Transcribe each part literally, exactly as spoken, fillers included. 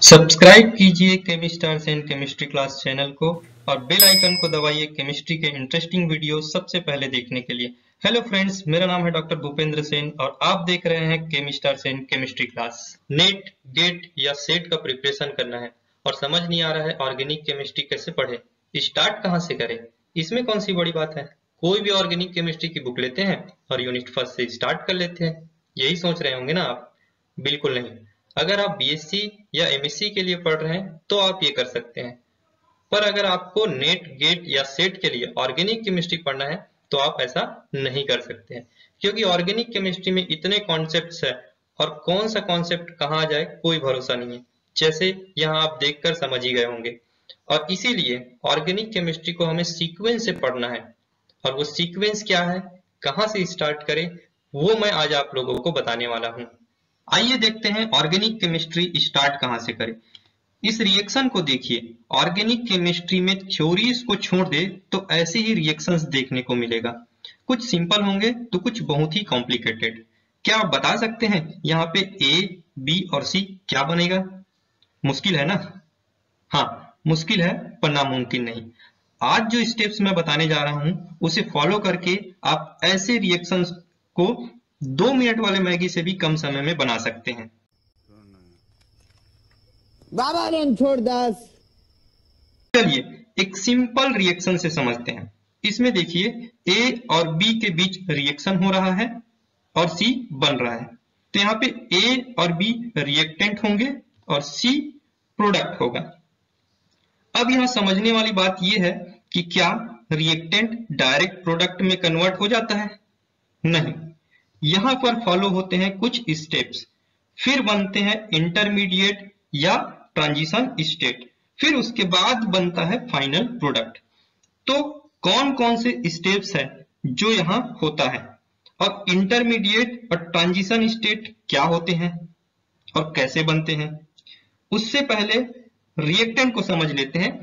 Subscribe कीजिए Chemistars and chemistry class channel को और बेल आइकन को दबाइए केमिस्ट्री के इंटरेस्टिंग वीडियो सबसे पहले देखने के लिए। हेलो फ्रेंड्स, मेरा नाम है डॉक्टर भूपेंद्र सेन और आप देख रहे हैं Chemistars and chemistry class. NET, GATE या सेट का प्रिपरेशन करना है और समझ नहीं आ रहा है ऑर्गेनिक केमिस्ट्री कैसे पढ़े, स्टार्ट कहाँ से करें। इसमें कौन सी बड़ी बात है, कोई भी ऑर्गेनिक केमिस्ट्री की बुक लेते हैं और यूनिट फर्स्ट से स्टार्ट कर लेते हैं। यही सोच रहे होंगे ना आप? बिल्कुल नहीं। अगर आप बीएससी या एमएससी के लिए पढ़ रहे हैं तो आप ये कर सकते हैं, पर अगर आपको नेट, गेट या सेट के लिए ऑर्गेनिक केमिस्ट्री पढ़ना है तो आप ऐसा नहीं कर सकते हैं, क्योंकि ऑर्गेनिक केमिस्ट्री में इतने कॉन्सेप्ट्स है और कौन सा कॉन्सेप्ट कहाँ आ जाए कोई भरोसा नहीं है, जैसे यहाँ आप देखकर समझ ही गए होंगे। और इसीलिए ऑर्गेनिक केमिस्ट्री को हमें सीक्वेंस से पढ़ना है, और वो सीक्वेंस क्या है, कहाँ से स्टार्ट करें, वो मैं आज आप लोगों को बताने वाला हूँ। आइए देखते हैं ऑर्गेनिक केमिस्ट्री स्टार्ट कहां से करें। इस रिएक्शन को देखिए, ऑर्गेनिक केमिस्ट्री में थ्योरीज को छोड़ दे तो ऐसे ही रिएक्शंस देखने को मिलेगा। कुछ सिंपल होंगे तो कुछ बहुत ही कॉम्प्लिकेटेड। क्या आप बता सकते हैं यहाँ पे ए, बी और सी क्या बनेगा? मुश्किल है ना? हाँ, मुश्किल है पर नामुमकिन नहीं। आज जो स्टेप्स मैं बताने जा रहा हूँ उसे फॉलो करके आप ऐसे रिएक्शंस को दो मिनट वाले मैगी से भी कम समय में बना सकते हैं। बाबा ने छोड़ दास। चलिए एक सिंपल रिएक्शन से समझते हैं। इसमें देखिए, ए और बी के बीच रिएक्शन हो रहा है और सी बन रहा है, तो यहाँ पे ए और बी रिएक्टेंट होंगे और सी प्रोडक्ट होगा। अब यहाँ समझने वाली बात यह है कि क्या रिएक्टेंट डायरेक्ट प्रोडक्ट में कन्वर्ट हो जाता है? नहीं, यहां पर फॉलो होते हैं कुछ स्टेप्स, फिर बनते हैं इंटरमीडिएट या ट्रांजिशन स्टेट, फिर उसके बाद बनता है फाइनल प्रोडक्ट। तो कौन कौन से स्टेप्स है जो यहां होता है, और इंटरमीडिएट और ट्रांजिशन स्टेट क्या होते हैं और कैसे बनते हैं, उससे पहले रिएक्टेंट को समझ लेते हैं।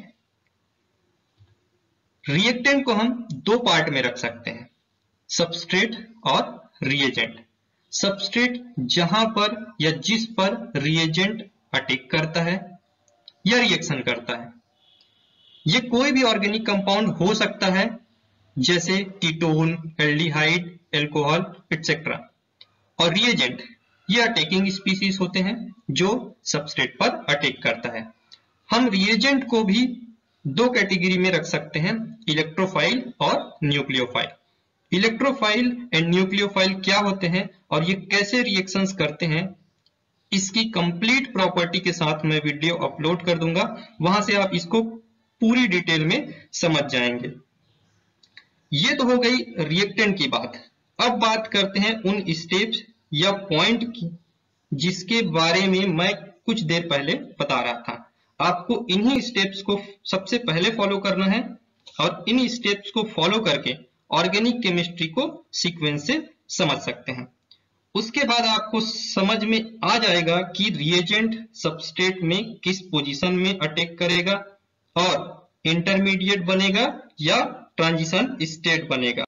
रिएक्टेंट को हम दो पार्ट में रख सकते हैं, सबस्ट्रेट और रिएजेंट। सबस्ट्रेट जहां पर या जिस पर रिएजेंट अटैक करता है या रिएक्शन करता है। ये कोई भी ऑर्गेनिक कंपाउंड हो सकता है, जैसे कीटोन, एल्डिहाइड, अल्कोहल एटसेट्रा। और रिएजेंट ये अटैकिंग स्पीसीज होते हैं जो सबस्ट्रेट पर अटैक करता है। हम रिएजेंट को भी दो कैटेगरी में रख सकते हैं, इलेक्ट्रोफाइल और न्यूक्लियोफाइल। इलेक्ट्रोफाइल एंड न्यूक्लियोफाइल क्या होते हैं और ये कैसे रिएक्शंस करते हैं, इसकी कंप्लीट प्रॉपर्टी के साथ मैं वीडियो अपलोड कर दूंगा, वहां से आप इसको पूरी डिटेल में समझ जाएंगे। ये तो हो गई रिएक्टेंट की बात। अब बात करते हैं उन स्टेप्स या पॉइंट की जिसके बारे में मैं कुछ देर पहले बता रहा था। आपको इन्हीं स्टेप्स को सबसे पहले फॉलो करना है और इन स्टेप्स को फॉलो करके ऑर्गेनिक केमिस्ट्री को सीक्वेंस से समझ सकते हैं। उसके बाद आपको समझ में आ जाएगा कि रिएजेंट सबस्ट्रेट में किस पोजीशन में अटैक करेगा और इंटरमीडिएट बनेगा या ट्रांजिशन स्टेट बनेगा।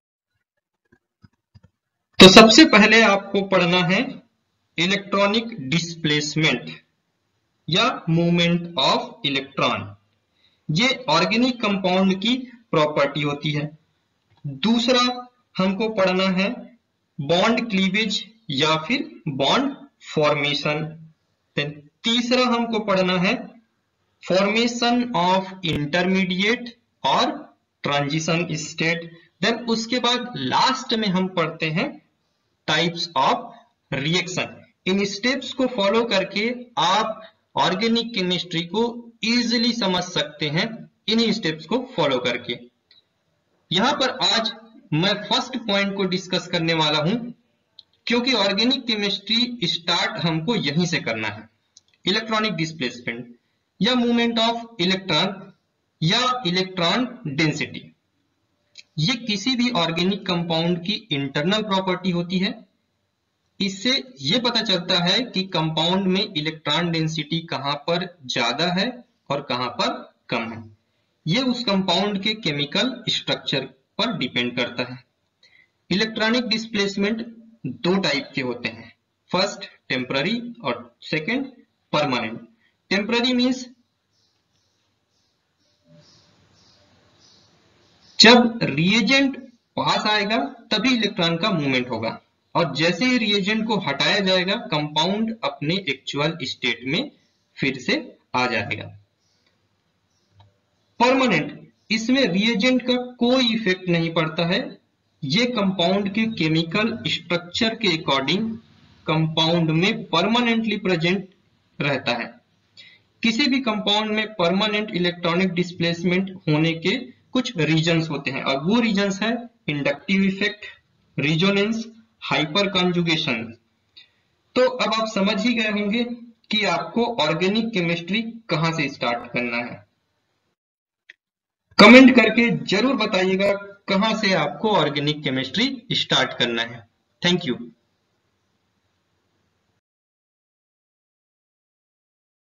तो सबसे पहले आपको पढ़ना है इलेक्ट्रॉनिक डिस्प्लेसमेंट या मूवमेंट ऑफ इलेक्ट्रॉन। ये ऑर्गेनिक कंपाउंड की प्रॉपर्टी होती है। दूसरा हमको पढ़ना है बॉन्ड क्लीवेज या फिर बॉन्ड फॉर्मेशन। तीसरा हमको पढ़ना है फॉर्मेशन ऑफ इंटरमीडिएट और ट्रांजिशन स्टेट। देन उसके बाद लास्ट में हम पढ़ते हैं टाइप्स ऑफ रिएक्शन। इन स्टेप्स को फॉलो करके आप ऑर्गेनिक केमिस्ट्री को इजीली समझ सकते हैं, इन्हीं स्टेप्स को फॉलो करके। यहां पर आज मैं फर्स्ट पॉइंट को डिस्कस करने वाला हूं, क्योंकि ऑर्गेनिक केमिस्ट्री स्टार्ट हमको यहीं से करना है। इलेक्ट्रॉनिक डिस्प्लेसमेंट या मूवमेंट ऑफ इलेक्ट्रॉन या इलेक्ट्रॉन डेंसिटी, ये किसी भी ऑर्गेनिक कंपाउंड की इंटरनल प्रॉपर्टी होती है। इससे ये पता चलता है कि कंपाउंड में इलेक्ट्रॉन डेंसिटी कहां पर ज्यादा है और कहां पर कम है। ये उस कंपाउंड के केमिकल स्ट्रक्चर पर डिपेंड करता है। इलेक्ट्रॉनिक डिस्प्लेसमेंट दो टाइप के होते हैं, फर्स्ट टेम्पररी और सेकंड परमानेंट। टेम्पररी मीन्स जब रिएजेंट पास आएगा तभी इलेक्ट्रॉन का मूवमेंट होगा, और जैसे ही रिएजेंट को हटाया जाएगा कंपाउंड अपने एक्चुअल स्टेट में फिर से आ जाएगा। परमानेंट, इसमें रिएजेंट का कोई इफेक्ट नहीं पड़ता है, ये कंपाउंड के केमिकल स्ट्रक्चर के अकॉर्डिंग कंपाउंड में परमानेंटली प्रेजेंट रहता है। किसी भी कंपाउंड में परमानेंट इलेक्ट्रॉनिक डिस्प्लेसमेंट होने के कुछ रीजंस होते हैं, और वो रीजंस है inductive effect, resonance, hyperconjugation. तो अब आप समझ ही गए होंगे कि आपको ऑर्गेनिक केमिस्ट्री कहां से स्टार्ट करना है। कमेंट करके जरूर बताइएगा कहां से आपको ऑर्गेनिक केमिस्ट्री स्टार्ट करना है। Thank you.